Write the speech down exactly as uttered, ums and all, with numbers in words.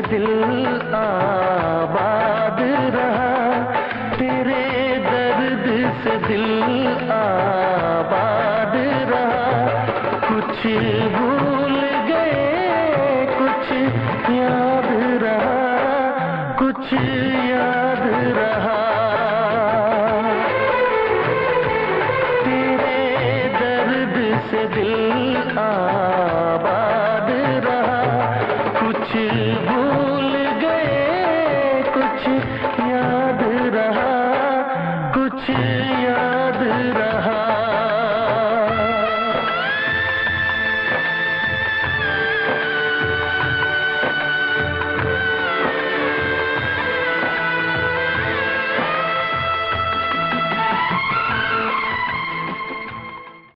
दिल आबाद रहा, तेरे दर्द से दिल आबाद रहा। कुछ भूल गए कुछ याद रहा, कुछ याद रहा। तेरे दर्द से दिल आबाद